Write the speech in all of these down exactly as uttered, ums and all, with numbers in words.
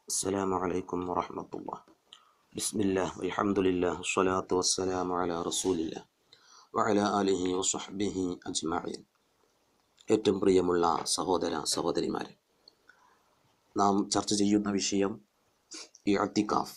السلام عليكم ورحمة الله. بسم الله والحمد لله والصلاة والسلام على رسول الله وعلى آله وصحبه أجمعين. ഏറ്റവും പ്രിയമുള്ള സഹോദര സഹോദരിമാരെ, നാം ചർച്ച ചെയ്യുന്ന വിഷയം ഇഅ്തികാഫ്.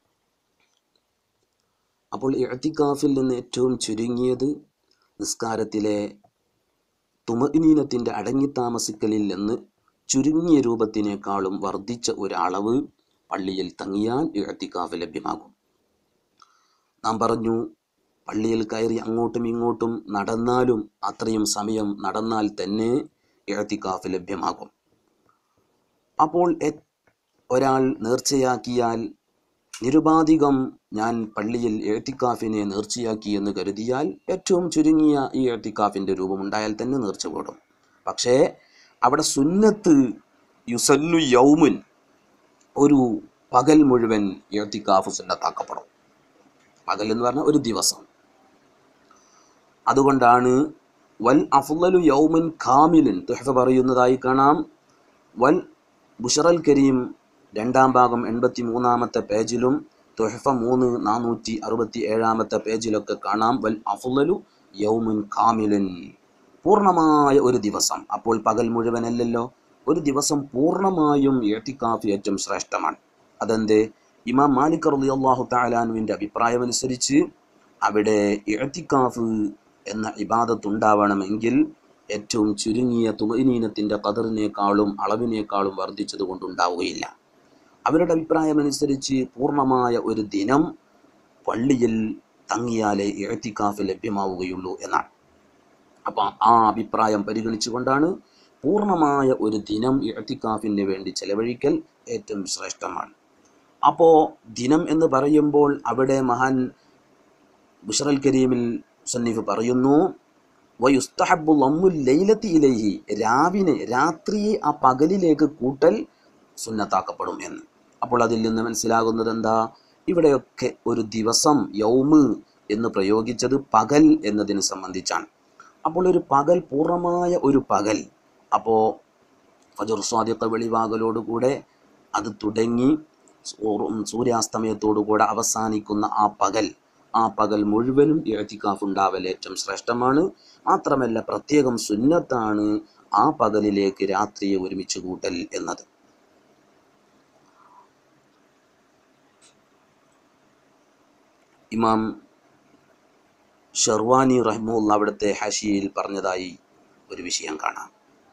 അപ്പോൾ ഇഅ്തികാഫിൽ നിന്ന് ഏറ്റവും ചുരുങ്ങിയത് നിസ്കാരത്തിലെ തുമഇനീനത്തിൻ്റെ അടങ്ങിത്താമസിക്കലിൽ നിന്ന് ചുരുങ്ങിയ രൂപത്തിനേക്കാളും വർദ്ധിച്ച ഒരളവ് പള്ളിയിൽ തങ്ങിയാൽ ഇഅ്തികാഫ് ലഭ്യമാകും. നാം പറഞ്ഞു, പള്ളിയിൽ കയറി അങ്ങോട്ടും ഇങ്ങോട്ടും നടന്നാലും അത്രയും സമയം നടന്നാൽ തന്നെ ഇഅ്തികാഫ് ലഭ്യമാകും. അപ്പോൾ ഒരാൾ നേർച്ചയാക്കിയാൽ നിരുപാധികം ഞാൻ പള്ളിയിൽ ഇഅ്തികാഫിനെ നേർച്ചയാക്കി എന്ന് കരുതിയാൽ ഏറ്റവും ചുരുങ്ങിയ ഈ ഇഅ്തികാഫിൻ്റെ രൂപമുണ്ടായാൽ തന്നെ നേർച്ച കൂടും. പക്ഷേ അവിടെ സുന്നത്ത് യുസന്നു യൗമുൻ, ഒരു പകൽ മുഴുവൻ ഇഅ്തികാഫ് സുന്നത്താക്കപ്പെടും. പകൽ എന്ന് പറഞ്ഞാൽ ഒരു ദിവസം. അതുകൊണ്ടാണ് വൽ അഫ്ളലു യൗമുൻ കാമിലുൻ തുഹ്ഫ പറയുന്നതായി കാണാം. വൽ ബുഷറൽ കരീം രണ്ടാം ഭാഗം എൺപത്തി മൂന്നാമത്തെ പേജിലും തുഹ്ഫ മൂന്ന് നാനൂറ്റി അറുപത്തി ഏഴാമത്തെ പേജിലൊക്കെ കാണാം. വൽ അഫ്ളലു യൗമുൻ കാമിലുൻ, പൂർണ്ണമായ ഒരു ദിവസം. അപ്പോൾ പകൽ മുഴുവനല്ലല്ലോ, ഒരു ദിവസം പൂർണ്ണമായും ഇഅ്തികാഫ് ഏറ്റവും ശ്രേഷ്ഠമാണ്. അതെന്ത്? ഇമാം മാലിക് റളിയല്ലാഹു തആല അൻഹുവിൻ്റെ അഭിപ്രായമനുസരിച്ച് അവിടെ ഇഅ്തികാഫ് എന്ന ഇബാദത്ത് ഉണ്ടാവണമെങ്കിൽ ഏറ്റവും ചുരുങ്ങിയ തുമഇനീനത്തിൻ്റെ ഖദറിനേക്കാളും അളവിനേക്കാളും വർദ്ധിച്ചത് കൊണ്ടുണ്ടാവുകയില്ല. അവരുടെ അഭിപ്രായമനുസരിച്ച് പൂർണ്ണമായ ഒരു ദിനം പള്ളിയിൽ തങ്ങിയാലേ ഇഅ്തികാഫ് ലഭ്യമാവുകയുള്ളൂ എന്നാണ്. അപ്പം ആ അഭിപ്രായം പരിഗണിച്ചുകൊണ്ടാണ് പൂർണ്ണമായ ഒരു ദിനം ഇഅ്തികാഫിന് വേണ്ടി ചെലവഴിക്കൽ ഏറ്റവും ശ്രേഷ്ഠമാണ്. അപ്പോൾ ദിനം എന്ന് പറയുമ്പോൾ അവിടെ മഹാൻ ബുഷറൽ കരീമിൽ മുസന്നിഫ് പറയുന്നു, വയുസ്തഹബ്ബു ലമ്മുൽ ലൈലത്തി ഇലൈഹി, രാവിനെ രാത്രിയെ ആ പകലിലേക്ക് കൂട്ടൽ സുന്നത്താക്കപ്പെടും എന്ന്. അപ്പോൾ അതിൽ നിന്ന് മനസ്സിലാകുന്നത് എന്താ? ഇവിടെയൊക്കെ ഒരു ദിവസം യൗമ് എന്ന് പ്രയോഗിച്ചത് പകൽ എന്നതിനെ സംബന്ധിച്ചാണ്. അപ്പോൾ ഒരു പകൽ, പൂർണ്ണമായ ഒരു പകൽ. അപ്പോൾ ഫജ്ർ സ്വാദിഖ വെളിവാകലോടുകൂടെ അത് തുടങ്ങി സൂര്യാസ്തമയത്തോടുകൂടെ അവസാനിക്കുന്ന ആ പകൽ, ആ പകൽ മുഴുവനും ഇഅ്തികാഫ് ഉണ്ടാവൽ ഏറ്റവും ശ്രേഷ്ഠമാണ്. മാത്രമല്ല പ്രത്യേകം സുന്നത്താണ് ആ പകലിലേക്ക് രാത്രിയെ ഒരുമിച്ച് കൂട്ടൽ എന്നത്. ഇമാം ഷർവാനി റഹിമഹുല്ലാഹ് അവിടുത്തെ ഹശിയിൽ പറഞ്ഞതായി ഒരു വിഷയം കാണാം.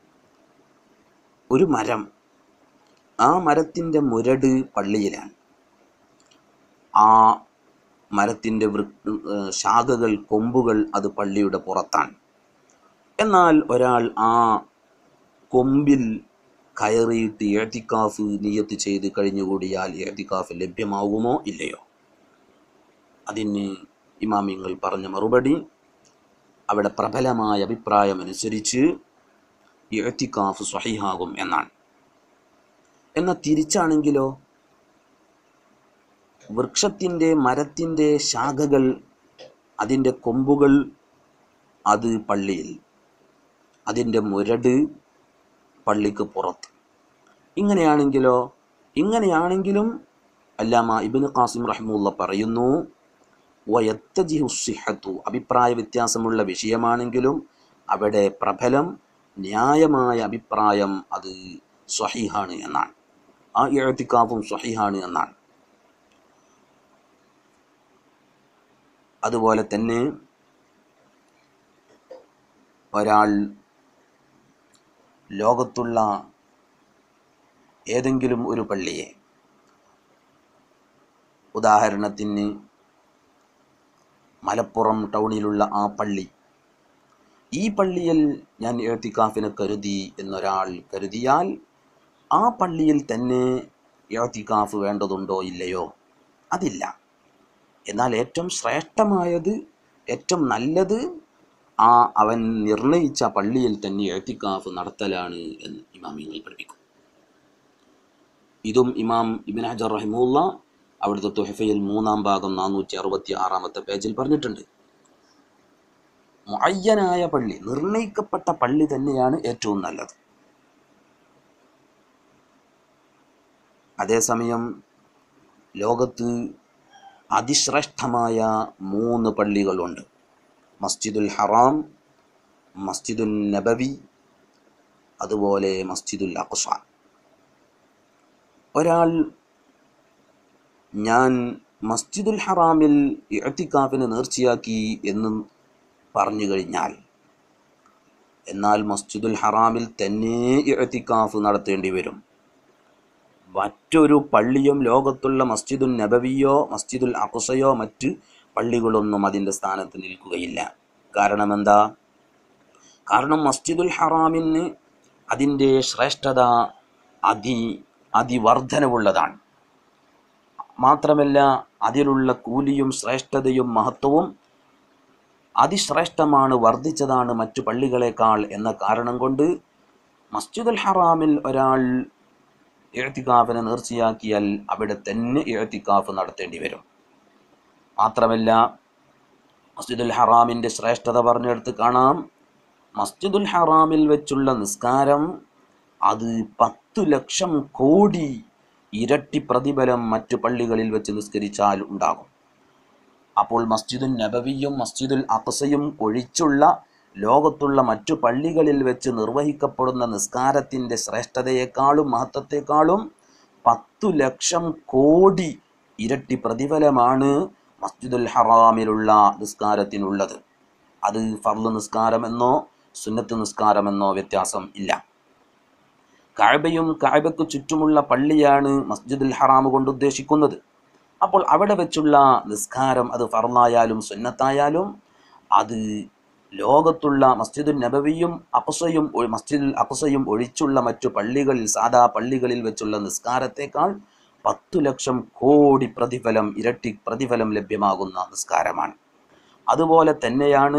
ഒരു മരം, ആ മരത്തിൻ്റെ മുരട് പള്ളിയിലാണ്, ആ മരത്തിൻ്റെ വൃ ശാഖകൾ, കൊമ്പുകൾ അത് പള്ളിയുടെ പുറത്താണ്. എന്നാൽ ഒരാൾ ആ കൊമ്പിൽ കയറിയിട്ട് ഇഅ്തികാഫ് നിയത്ത് ചെയ്ത് കഴിഞ്ഞുകൂടിയാൽ ഇഅ്തികാഫ് ലഭ്യമാകുമോ ഇല്ലയോ? അതിന് ഇമാമിങ്ങൾ പറഞ്ഞ മറുപടി, അവിടെ പ്രബലമായ അഭിപ്രായമനുസരിച്ച് ഇഅ്തികാഫ് സ്വഹീഹാകും എന്നാണ്. എന്നാൽ തിരിച്ചാണെങ്കിലോ, വൃക്ഷത്തിൻ്റെ, മരത്തിൻ്റെ ശാഖകൾ, അതിൻ്റെ കൊമ്പുകൾ അത് പള്ളിയിൽ, അതിൻ്റെ മുരട് പള്ളിക്ക് പുറത്ത്. ഇങ്ങനെയാണെങ്കിലോ, ഇങ്ങനെയാണെങ്കിലും അല്ലാമ ഇബ്നു ഖാസിം റഹിമഹുല്ലാഹ് പറയുന്നു, വയത്തജിഹു സിഹ്ഹത്തു, അഭിപ്രായ വ്യത്യാസമുള്ള വിഷയമാണെങ്കിലും അവിടെ പ്രബലം ന്യായമായ അഭിപ്രായം അത് സ്വഹീഹാണ് എന്നാണ്. ആ ഇഅ്തികാഫും സ്വഹീഹാണ് എന്നാണ്. അതുപോലെ തന്നെ ഒരാൾ ലോകത്തുള്ള ഏതെങ്കിലും ഒരു പള്ളിയെ, ഉദാഹരണത്തിന് മലപ്പുറം ടൗണിലുള്ള ആ പള്ളി, ഈ പള്ളിയിൽ ഞാൻ ഇഅ്തികാഫിനെ കരുതി എന്നൊരാൾ കരുതിയാൽ ആ പള്ളിയിൽ തന്നെ ഇഅ്തികാഫ് വേണ്ടതുണ്ടോ ഇല്ലയോ? അതില്ല. എന്നാൽ ഏറ്റവും ശ്രേഷ്ഠമായത്, ഏറ്റവും നല്ലത് ആ അവൻ നിർണയിച്ച പള്ളിയിൽ തന്നെ ഇഅ്തികാഫ് നടത്തലാണ് എന്ന് ഇമാമിങ്ങൾ പഠിപ്പിക്കും. ഇതും ഇമാം ഇബ്നു ഹജർ റഹിമഹുല്ലാഹ് അവിടുത്തെ തുഹഫയിൽ മൂന്നാം ഭാഗം നാനൂറ്റി അറുപത്തി ആറാമത്തെ പേജിൽ പറഞ്ഞിട്ടുണ്ട്. മുഅയ്യനായ പള്ളി, നിർണയിക്കപ്പെട്ട പള്ളി തന്നെയാണ് ഏറ്റവും നല്ലത്. അതേസമയം ലോകത്ത് അതിശ്രേഷ്ഠമായ മൂന്ന് പള്ളികളുണ്ട്: മസ്ജിദുൽ ഹറാം, മസ്ജിദുൽ നബവി, അതുപോലെ മസ്ജിദുൽ അഖ്സ. ഒരാൾ ഞാൻ മസ്ജിദുൽ ഹറാമിൽ ഇഅ്തികാഫിന് നേർച്ചയാക്കി എന്ന് പറഞ്ഞു കഴിഞ്ഞാൽ, എന്നാൽ മസ്ജിദുൽ ഹറാമിൽ തന്നെ ഇഅ്തികാഫ് നടത്തേണ്ടി വരും. മറ്റൊരു പള്ളിയും ലോകത്തുള്ള മസ്ജിദുൽ നബവിയോ മസ്ജിദുൽ അഖ്സയോ മറ്റ് പള്ളികളൊന്നും അതിൻ്റെ സ്ഥാനത്ത് നിൽക്കുകയില്ല. കാരണം എന്താ? കാരണം മസ്ജിദുൽ ഹറാമിന് അതിൻ്റെ ശ്രേഷ്ഠത അതി അതിവർദ്ധനവുള്ളതാണ്. മാത്രമല്ല അതിലുള്ള കൂലിയും ശ്രേഷ്ഠതയും മഹത്വവും അതിശ്രേഷ്ഠമാണ്, വർദ്ധിച്ചതാണ് മറ്റു പള്ളികളെക്കാൾ എന്ന കാരണം കൊണ്ട് മസ്ജിദുൽ ഹറാമിൽ ഒരാൾ ഇഅ്തികാഫിനെ നേർച്ചയാക്കിയാൽ അവിടെ തന്നെ ഇഅ്തികാഫ് നടത്തേണ്ടി വരും. മാത്രമല്ല മസ്ജിദുൽ ഹറാമിൻ്റെ ശ്രേഷ്ഠത പറഞ്ഞെടുത്ത് കാണാം. മസ്ജിദുൽ ഹറാമിൽ വെച്ചുള്ള നിസ്കാരം അത് പത്തു ലക്ഷം കോടി ഇരട്ടി പ്രതിഫലം മറ്റു പള്ളികളിൽ വെച്ച് നിസ്കരിച്ചാൽ ഉണ്ടാകും. അപ്പോൾ മസ്ജിദുൽ നബവിയും മസ്ജിദുൽ അഖ്സയും ഒഴിച്ചുള്ള ലോകത്തുള്ള മറ്റു പള്ളികളിൽ വെച്ച് നിർവഹിക്കപ്പെടുന്ന നിസ്കാരത്തിൻ്റെ ശ്രേഷ്ഠതയെക്കാളും മഹത്വത്തെക്കാളും പത്തു ലക്ഷം കോടി ഇരട്ടി പ്രതിഫലമാണ് മസ്ജിദുൽ ഹറാമിലുള്ള നിസ്കാരത്തിനുള്ളത്. അത് ഫർള് നിസ്കാരമെന്നോ സുന്നത്ത് നിസ്കാരമെന്നോ വ്യത്യാസം ഇല്ല. കഅബയും കഅബയ്ക്ക് ചുറ്റുമുള്ള പള്ളിയാണ് മസ്ജിദുൽ ഹറാം കൊണ്ട് ഉദ്ദേശിക്കുന്നത്. അപ്പോൾ അവിടെ വെച്ചുള്ള നിസ്കാരം അത് ഫർളായാലും സുന്നത്തായാലും അത് ലോകത്തുള്ള മസ്ജിദുൽ നബവിയും അഖ്സയും മസ്ജിദുൽ അഖ്സയും ഒഴിച്ചുള്ള മറ്റു പള്ളികളിൽ സാധാ പള്ളികളിൽ വെച്ചുള്ള നിസ്കാരത്തെക്കാൾ പത്തു ലക്ഷം കോടി പ്രതിഫലം ഇരട്ടി പ്രതിഫലം ലഭ്യമാകുന്ന നിസ്കാരമാണ്. അതുപോലെ തന്നെയാണ്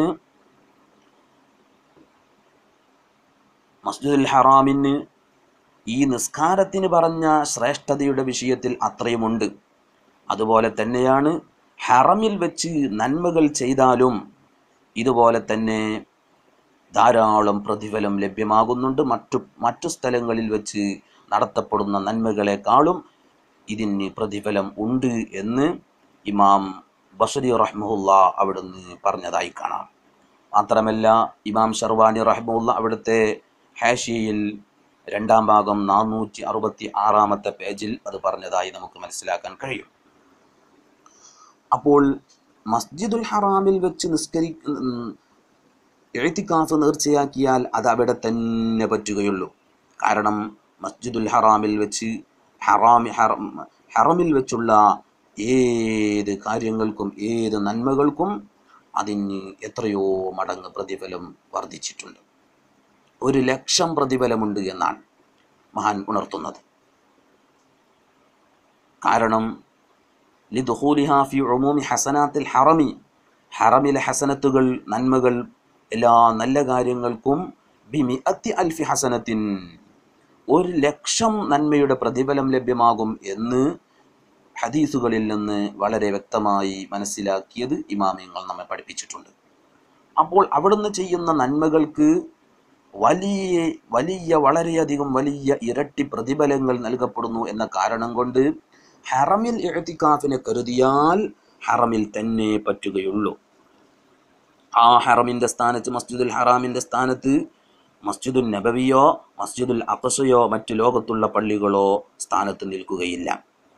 മസ്ജിദുൽ ഹറാമിന് ഈ നിസ്കാരത്തിന് പറഞ്ഞ ശ്രേഷ്ഠതയുടെ വിഷയത്തിൽ അത്രയുമുണ്ട്. അതുപോലെ തന്നെയാണ് ഹറമിൽ വെച്ച് നന്മകൾ ചെയ്താലും ഇതുപോലെ തന്നെ ധാരാളം പ്രതിഫലം ലഭ്യമാകുന്നുണ്ട്. മറ്റു മറ്റു സ്ഥലങ്ങളിൽ വെച്ച് നടത്തപ്പെടുന്ന നന്മകളെക്കാളും ഇതിന് പ്രതിഫലം ഉണ്ട് എന്ന് ഇമാം ബസ്രി റഹ്മഹുല്ലാ അവിടുന്ന് പറഞ്ഞതായി കാണാം. മാത്രമല്ല ഇമാം ഷർവാനി റഹ്മഹുല്ലാ അവിടുത്തെ ഹാഷിയയിൽ രണ്ടാം ഭാഗം നാനൂറ്റി അറുപത്തി ആറാമത്തെ പേജിൽ അത് പറഞ്ഞതായി നമുക്ക് മനസ്സിലാക്കാൻ കഴിയും. അപ്പോൾ മസ്ജിദുൽ ഹറാമിൽ വെച്ച് നിസ്കരി ഇഅ്തികാഫ് നേർച്ചയാക്കിയാൽ അത് അവിടെ തന്നെ പറ്റുകയുള്ളൂ. കാരണം മസ്ജിദുൽ ഹറാമിൽ വെച്ച് ഹറാമി ഹറമിൽ വെച്ചുള്ള ഏത് കാര്യങ്ങൾക്കും ഏത് നന്മകൾക്കും അതിന് എത്രയോ മടങ്ങ് പ്രതിഫലം വർദ്ധിച്ചിട്ടുണ്ട്. ഒരു ലക്ഷം പ്രതിഫലമുണ്ട് എന്നാണ് മഹാൻ ഉണർത്തുന്നത്. കാരണം ലിദുഖൂലിഹാ ഫി ഉമൂമി ഹസനാത്തിൽ ഹറമി, ഹറമിലെ ഹസനത്തുകൾ നന്മകൾ എല്ലാ നല്ല കാര്യങ്ങൾക്കും ബിമിഅത്തി അൽഫി ഹസനത്തിൻ, ഒരു ലക്ഷം നന്മയുടെ പ്രതിഫലം ലഭ്യമാകും എന്ന് ഹദീസുകളിൽ നിന്ന് വളരെ വ്യക്തമായി മനസ്സിലാക്കിയത് ഇമാമിയങ്ങൾ നമ്മെ പഠിപ്പിച്ചിട്ടുണ്ട്. അപ്പോൾ അവിടുന്ന് ചെയ്യുന്ന നന്മകൾക്ക് വലിയ വലിയ വളരെയധികം വലിയ ഇരട്ടി പ്രതിഫലങ്ങൾ നൽകപ്പെടുന്നു എന്ന കാരണം കൊണ്ട് ഹറമിൽ ഇഅ്തികാഫിനെ കരുതിയാൽ ഹറമിൽ തന്നെ പറ്റുകയുള്ളൂ. ആ ഹറമിൻ്റെ സ്ഥാനത്ത് മസ്ജിദുൽ ഹറാമിൻ്റെ സ്ഥാനത്ത് മസ്ജിദുൽ നബവിയോ മസ്ജിദുൽ അഖ്സയോ മറ്റു ലോകത്തുള്ള പള്ളികളോ സ്ഥാനത്ത് നിൽക്കുകയില്ല.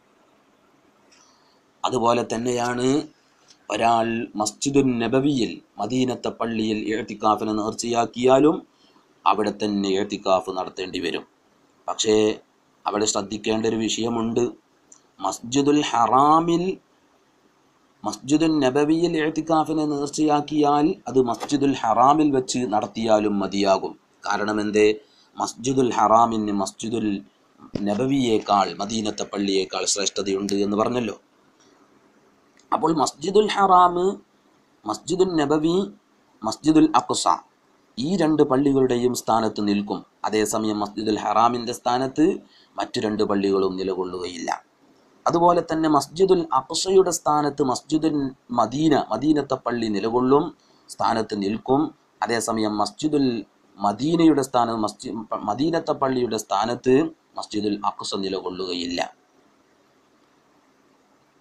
അതുപോലെ തന്നെയാണ് ഒരാൾ മസ്ജിദുൽ നബവിയിൽ മദീനത്തെ പള്ളിയിൽ ഇഅ്തികാഫിനെ നേർച്ചയാക്കിയാലും അവിടെ തന്നെ ഇഅ്തികാഫ് നടത്തേണ്ടി വരും. പക്ഷേ അവിടെ ശ്രദ്ധിക്കേണ്ട ഒരു വിഷയമുണ്ട്. മസ്ജിദുൽ ഹറാമിൽ മസ്ജിദുൽ നബവിയിൽ ഇഅ്തികാഫിനെ നേർച്ചയാക്കിയാൽ അത് മസ്ജിദുൽ ഹറാമിൽ വെച്ച് നടത്തിയാലും മതിയാകും. കാരണം എന്തേ? മസ്ജിദുൽ ഹറാമിന് മസ്ജിദുൽ നബവിയേക്കാൾ മദീനത്തെ പള്ളിയേക്കാൾ ശ്രേഷ്ഠതയുണ്ട് എന്ന് പറഞ്ഞല്ലോ. അപ്പോൾ മസ്ജിദുൽ ഹറാം, മസ്ജിദുൽ നബവി, മസ്ജിദുൽ അഖ്സ ഈ രണ്ട് പള്ളികളുടെയും സ്ഥാനത്ത് നിൽക്കും. അതേസമയം മസ്ജിദുൽ ഹറാമിൻ്റെ സ്ഥാനത്ത് മറ്റു രണ്ട് പള്ളികളും നിലകൊള്ളുകയില്ല. അതുപോലെ തന്നെ മസ്ജിദുൽ അഖ്സയുടെ സ്ഥാനത്ത് മസ്ജിദുൽ മദീന മദീനത്തെ പള്ളി നിലകൊള്ളും, സ്ഥാനത്ത് നിൽക്കും. അതേസമയം മസ്ജിദുൽ മദീനയുടെ സ്ഥാനത്ത് മസ്ജിദ് മദീനത്തെ പള്ളിയുടെ സ്ഥാനത്ത് മസ്ജിദുൽ അഖ്സ നിലകൊള്ളുകയില്ല.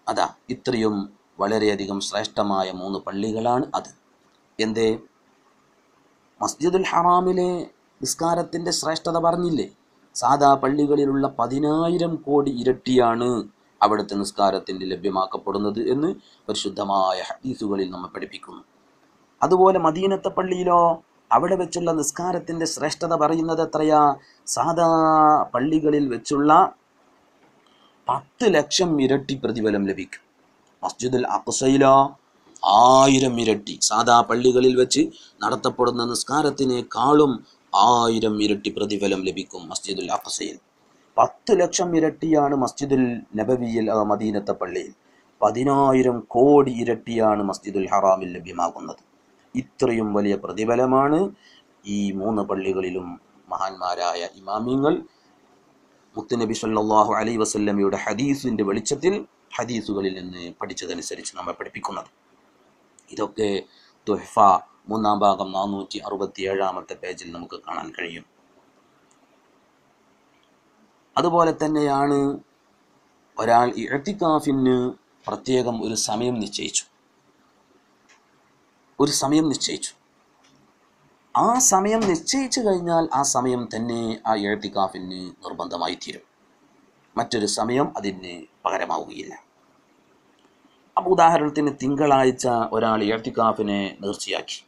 അതാ ഇത്രയും വളരെയധികം ശ്രേഷ്ഠമായ മൂന്ന് പള്ളികളാണ് അത്. എന്തേ? മസ്ജിദുൽ ഹറാമിലെ നിസ്കാരത്തിൻ്റെ ശ്രേഷ്ഠത പറഞ്ഞില്ലേ? സാധാ പള്ളികളിലുള്ള പതിനായിരം കോടി ഇരട്ടിയാണ് അവിടുത്തെ നിസ്കാരത്തിൻ്റെ ലഭ്യമാക്കപ്പെടുന്നത് എന്ന് പരിശുദ്ധമായ ഹദീസുകളിൽ നമ്മെ പഠിപ്പിക്കുന്നു. അതുപോലെ മദീനത്തെ പള്ളിയിലോ അവിടെ വെച്ചുള്ള നിസ്കാരത്തിൻ്റെ ശ്രേഷ്ഠത പറയുന്നത് എത്രയാ? സാധാ പള്ളികളിൽ വെച്ചുള്ള പത്ത് ലക്ഷം ഇരട്ടി പ്രതിഫലം ലഭിക്കും. മസ്ജിദുൽ അഖ്സയിലോ ആയിരം ഇരട്ടി, സാധാ പള്ളികളിൽ വെച്ച് നടത്തപ്പെടുന്ന നിസ്കാരത്തിനേക്കാളും ആയിരം ഇരട്ടി പ്രതിഫലം ലഭിക്കും മസ്ജിദുൽ അഖ്സയിൽ. പത്ത് ലക്ഷം ഇരട്ടിയാണ് മസ്ജിദുൽ നബവിയിൽ മദീനത്തെ പള്ളിയിൽ. പതിനായിരം കോടി ഇരട്ടിയാണ് മസ്ജിദുൽ ഹറാമിൽ ലഭ്യമാകുന്നത്. ഇത്രയും വലിയ പ്രതിഫലമാണ് ഈ മൂന്ന് പള്ളികളിലും മഹാന്മാരായ ഇമാമിങ്ങൾ മുത്തുനബി സല്ലല്ലാഹു അലൈഹി വസല്ലമയുടെ ഹദീസിൻ്റെ വെളിച്ചത്തിൽ ഹദീസുകളിൽ നിന്ന് പഠിച്ചതനുസരിച്ച് നമ്മെ പഠിപ്പിക്കുന്നത്. ഇതൊക്കെ തുഹ്ഫ മൂന്നാം ഭാഗം നാനൂറ്റി അറുപത്തി ഏഴാമത്തെ പേജിൽ നമുക്ക് കാണാൻ കഴിയും. അതുപോലെ തന്നെയാണ് ഒരാൾ ഇഅ്തികാഫിന് പ്രത്യേകം ഒരു സമയം നിശ്ചയിച്ചു ഒരു സമയം നിശ്ചയിച്ചു ആ സമയം നിശ്ചയിച്ചു കഴിഞ്ഞാൽ ആ സമയം തന്നെ ആ ഇഅ്തികാഫിന് നിർബന്ധമായി തീരും. മറ്റൊരു സമയം അതിന് പകരമാവുകയില്ല. അപ്പോൾ ഉദാഹരണത്തിന് തിങ്കളാഴ്ച ഒരാൾ ഇഅ്തികാഫിനെ നേർച്ചയാക്കി.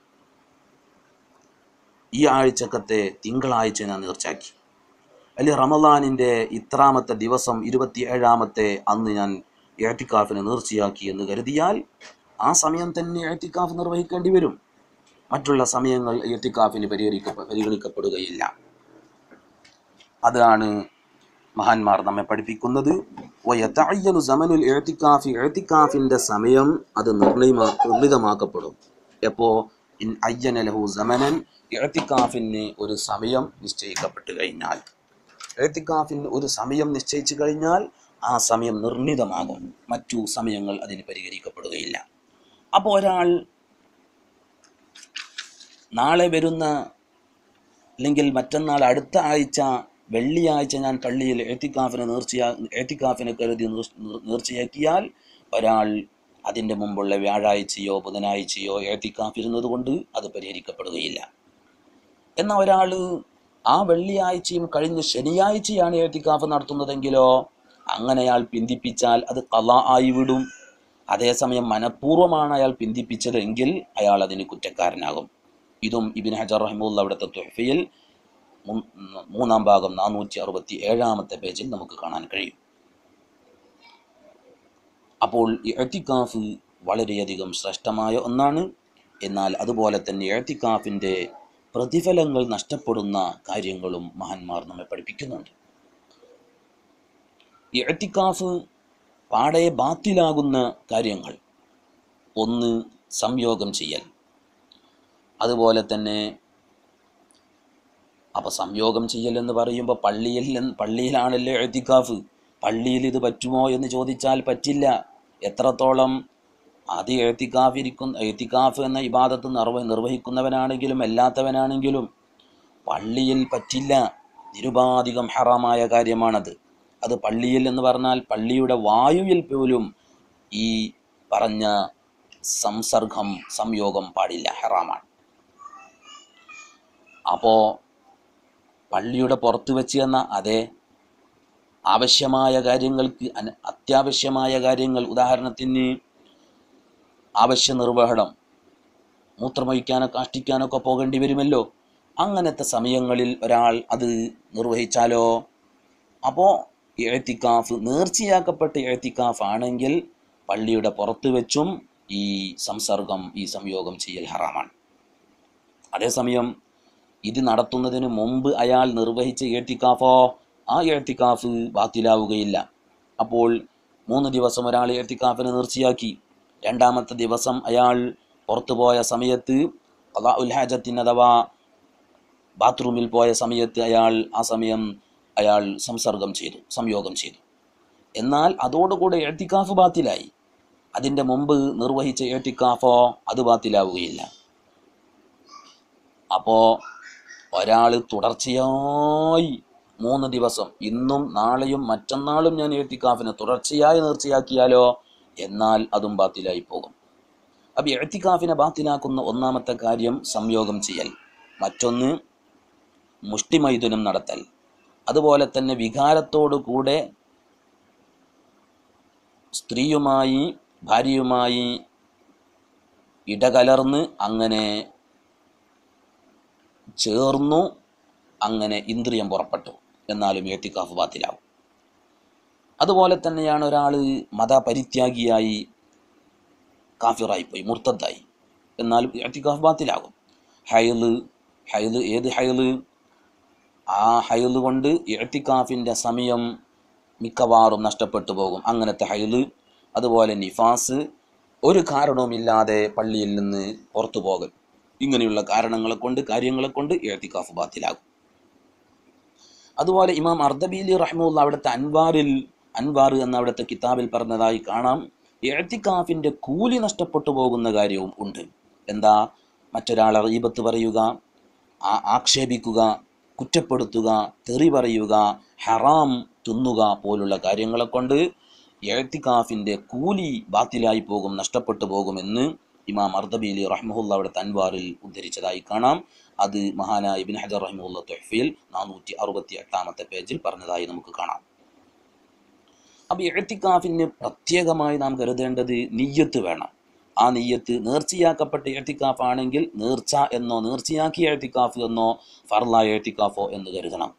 ഈ ആഴ്ചക്കത്തെ തിങ്കളാഴ്ച ഞാൻ നേർച്ചയാക്കി. അല്ലെങ്കിൽ റമദാനിൻ്റെ ഇത്രാമത്തെ ദിവസം ഇരുപത്തി ഏഴാമത്തെ അന്ന് ഞാൻ ഇഅ്തികാഫിനെ നേർച്ചയാക്കി എന്ന് കരുതിയാൽ ആ സമയം തന്നെ ഇഅ്തികാഫ് നിർവഹിക്കേണ്ടി വരും. മറ്റുള്ള സമയങ്ങൾ ഇഅ്തികാഫിന് പരിഹരിക്ക പരിഗണിക്കപ്പെടുകയില്ല. അതാണ് മഹാന്മാർ നമ്മെ പഠിപ്പിക്കുന്നത്. വയതഅയ്യനു സമനുൽ ഇഅ്തികാഫി, ഇഅ്തികാഫിൻ്റെ സമയം അത് നിർണയമാ നിർണിതമാക്കപ്പെടും. എപ്പോൾ? ഇൻ അയ്യന ലഹു സമനൻ, ഇഅ്തികാഫിന് ഒരു സമയം നിശ്ചയിക്കപ്പെട്ട് കഴിഞ്ഞാൽ. ഇഅ്തികാഫിന് ഒരു സമയം നിശ്ചയിച്ചു കഴിഞ്ഞാൽ ആ സമയം നിർണിതമാകും. മറ്റു സമയങ്ങൾ അതിന് പരിഹരിക്കപ്പെടുകയില്ല. അപ്പോൾ ഒരാൾ നാളെ വരുന്ന അല്ലെങ്കിൽ മറ്റന്നാൾ അടുത്ത ആഴ്ച വെള്ളിയാഴ്ച ഞാൻ പള്ളിയിൽ ഇഅ്തികാഫിനെ നേർച്ചയാ ഇഅ്തികാഫിനെ കരുതി നേർച്ചയാക്കിയാൽ ഒരാൾ അതിൻ്റെ മുമ്പുള്ള വ്യാഴാഴ്ചയോ ബുധനാഴ്ചയോ ഇഅ്തികാഫ് ഇരുന്നത് കൊണ്ട് അത് പരിഹരിക്കപ്പെടുകയില്ല. എന്നാൽ ഒരാൾ ആ വെള്ളിയാഴ്ചയും കഴിഞ്ഞ് ശനിയാഴ്ചയാണ് ഇഅ്തികാഫ് നടത്തുന്നതെങ്കിലോ അങ്ങനെ അയാൾ പിന്തിപ്പിച്ചാൽ അത് ഖളാ ആയി വിടും. അതേസമയം മനഃപൂർവ്വമാണ് അയാൾ പിന്തിപ്പിച്ചതെങ്കിൽ അയാൾ അതിന് കുറ്റക്കാരനാകും. ഇതും ഇബ്നു ഹജർ റഹിമഹുല്ലാഹ് അവിടുത്തെ തുഹ്ഫയിൽ മൂന്നാം ഭാഗം നാനൂറ്റി അറുപത്തി ഏഴാമത്തെ പേജിൽ നമുക്ക് കാണാൻ കഴിയും. അപ്പോൾ ഇഅ്തികാഫ് വളരെയധികം ശ്രേഷ്ഠമായ ഒന്നാണ്. എന്നാൽ അതുപോലെ തന്നെ ഇഅ്തികാഫിൻ്റെ പ്രതിഫലങ്ങൾ നഷ്ടപ്പെടുന്ന കാര്യങ്ങളും മഹാന്മാർ നമ്മെ പഠിപ്പിക്കുന്നുണ്ട്. ഇഅ്തികാഫ് പാടെ ബാത്തിലാകുന്ന കാര്യങ്ങൾ, ഒന്ന് സംയോഗം ചെയ്യൽ. അതുപോലെ തന്നെ അപ്പോൾ സംയോഗം ചെയ്യൽ എന്ന് പറയുമ്പോൾ പള്ളിയിൽ പള്ളിയിലാണല്ലോ ഇഅ്തികാഫ്. പള്ളിയിൽ ഇത് പറ്റുമോ എന്ന് ചോദിച്ചാൽ പറ്റില്ല. എത്രത്തോളം അത് ഇഅ്തികാഫ് ഇരിക്കുന്ന ഇഅ്തികാഫ് എന്ന ഇബാദത്ത് നിർവ നിർവഹിക്കുന്നവനാണെങ്കിലും അല്ലാത്തവനാണെങ്കിലും പള്ളിയിൽ പറ്റില്ല. നിരുപാധികം ഹറാമായ കാര്യമാണത്. അത് പള്ളിയിൽ എന്ന് പറഞ്ഞാൽ പള്ളിയുടെ വായുവിൽ പോലും ഈ പറഞ്ഞ സംസർഗം സംയോഗം പാടില്ല, ഹറാമാണ്. അപ്പോൾ പള്ളിയുടെ പുറത്ത് വെച്ച് എന്ന അതേ ആവശ്യമായ കാര്യങ്ങൾക്ക് അത്യാവശ്യമായ കാര്യങ്ങൾ, ഉദാഹരണത്തിന് ആവശ്യ നിർവഹണം, മൂത്രമൊഴിക്കാനോ കാഷ്ടിക്കാനൊക്കെ പോകേണ്ടി വരുമല്ലോ. അങ്ങനത്തെ സമയങ്ങളിൽ ഒരാൾ അത് നിർവഹിച്ചാലോ അപ്പോൾ ഇഅ്തികാഫ് നേർച്ചയാക്കപ്പെട്ട ഇഅ്തികാഫ് ആണെങ്കിൽ പള്ളിയുടെ പുറത്ത് വെച്ചും ഈ സംസർഗം ഈ സംയോഗം ചെയ്യൽ ഹറാമാണ്. അതേസമയം ഇത് നടത്തുന്നതിന് മുമ്പ് അയാൾ നിർവഹിച്ച ഇഅ്തികാഫോ ആ ഇഅ്തികാഫ് ബാത്തിലാവുകയില്ല. അപ്പോൾ മൂന്ന് ദിവസം ഒരാൾ ഇഅ്തികാഫിനെ നേർച്ചയാക്കി, രണ്ടാമത്തെ ദിവസം അയാൾ പുറത്തു പോയ സമയത്ത് ഖളാഉൽ ഹാജത്തിന് അഥവാ ബാത്റൂമിൽ പോയ സമയത്ത് അയാൾ ആ സമയം അയാൾ സംസർഗം ചെയ്തു, സംയോഗം ചെയ്തു. എന്നാൽ അതോടുകൂടെ ഇഅ്തികാഫ് ബാത്തിലായി. അതിൻ്റെ മുമ്പ് നിർവഹിച്ച ഇഅ്തികാഫോ അത് ബാത്തിലാവുകയില്ല. അപ്പോൾ ഒരാൾ തുടർച്ചയായി മൂന്ന് ദിവസം, ഇന്നും നാളെയും മറ്റന്നാളും ഞാൻ ഇഅ്തികാഫിനെ തുടർച്ചയായി നേർച്ചയാക്കിയാലോ എന്നാൽ അതും ബാത്തിലായി പോകും. അപ്പോൾ ഇഅ്തികാഫിനെ ബാത്തിലാക്കുന്ന ഒന്നാമത്തെ കാര്യം സംയോഗം ചെയ്യൽ, മറ്റൊന്ന് മുഷ്ടിമൈഥുനം നടത്തൽ, അതുപോലെ തന്നെ വികാരത്തോടു കൂടെ സ്ത്രീയുമായി ഭാര്യയുമായി ഇടകലർന്ന് അങ്ങനെ ചേർന്നു, അങ്ങനെ ഇന്ദ്രിയം പുറപ്പെട്ടു, എന്നാലും ഇഅ്തികാഫ് ബാത്തിലാവും. അതുപോലെ തന്നെയാണ് ഒരാൾ മതപരിത്യാഗിയായി കാഫിറായിപ്പോയി, മുർത്തദ്ദായി, എന്നാലും ഇഅ്തികാഫ് ബാത്തിലാകും. ഹൈള് ഹൈള് ഏത് ഹൈള്? ആ ഹൈള് കൊണ്ട് ഇഅ്തികാഫിൻ്റെ സമയം മിക്കവാറും നഷ്ടപ്പെട്ടു പോകും. അങ്ങനത്തെ ഹൈള്, അതുപോലെ നിഫാസ്, ഒരു കാരണവുമില്ലാതെ പള്ളിയിൽ നിന്ന് പുറത്തു പോകൽ, ഇങ്ങനെയുള്ള കാരണങ്ങളെ കൊണ്ട് കാര്യങ്ങളെ കൊണ്ട് ഇഅ്തികാഫ് ബാത്തിലാകും. അതുപോലെ ഇമാം അർദബീലി റഹ്മത്തുള്ളാഹി അവിടുത്തെ അൻവാറിൽ അൻവാർ എന്ന അവിടുത്തെ കിതാബിൽ പറഞ്ഞതായി കാണാം, ഇഅ്തികാഫിൻ്റെ കൂലി നഷ്ടപ്പെട്ടു പോകുന്ന കാര്യവും ഉണ്ട്. എന്താ? മറ്റൊരാളെ ഗീബത്ത് പറയുക, ആക്ഷേപിക്കുക, കുറ്റപ്പെടുത്തുക, തെറി പറയുക, ഹറാം തിന്നുക പോലുള്ള കാര്യങ്ങളെ കൊണ്ട് ഇഅ്തികാഫിൻ്റെ കൂലി ബാത്തിലായി പോകും, നഷ്ടപ്പെട്ടു പോകുമെന്ന് ഇമാം അർദബീലി റഹ്മത്തുള്ളാഹി അവിടുത്തെ അൻവാറിൽ ഉദ്ധരിച്ചതായി കാണാം. അത് മഹാനായ ഇബ്നു ഹജർ റഹിമഹുല്ലാഹ് തുഹ്ഫയിൽ നാനൂറ്റി അറുപത്തി എട്ടാമത്തെ പേജിൽ പറഞ്ഞതായി നമുക്ക് കാണാം. അപ്പോൾ ഇഅ്തികാഫിന് പ്രത്യേകമായി നാം കരുതേണ്ടത് നിയ്യത്ത് വേണം. ആ നിയ്യത്ത് നേർച്ചയാക്കപ്പെട്ട ഇഅ്തികാഫ് ആണെങ്കിൽ നേർച്ച എന്നോ നേർച്ചയാക്കിയ ഇഅ്തികാഫ് എന്നോ ഫർളായ ഇഅ്തികാഫോ എന്ന് കരുതണം.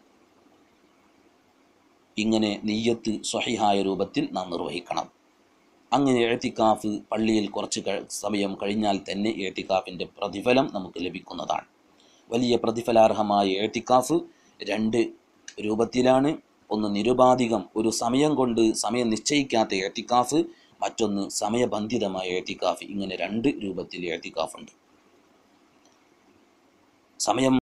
ഇങ്ങനെ നിയ്യത്ത് സ്വഹീഹായ രൂപത്തിൽ നാം നിർവഹിക്കണം. അങ്ങനെ ഇഅ്തികാഫ് പള്ളിയിൽ കുറച്ച് സമയം കഴിഞ്ഞാൽ തന്നെ ഇഅ്തികാഫിൻ്റെ പ്രതിഫലം നമുക്ക് ലഭിക്കുന്നതാണ്. വലിയ പ്രതിഫലാർഹമായ ഇഅ്തികാഫ് രണ്ട് രൂപത്തിലാണ്. ഒന്ന് നിരുപാധികം ഒരു സമയം കൊണ്ട് സമയം നിശ്ചയിക്കാത്ത ഇഅ്തികാഫ്, മറ്റൊന്ന് സമയബന്ധിതമായ ഇഅ്തികാഫ്. ഇങ്ങനെ രണ്ട് രൂപത്തിൽ ഇഅ്തികാഫ് ഉണ്ട്. സമയം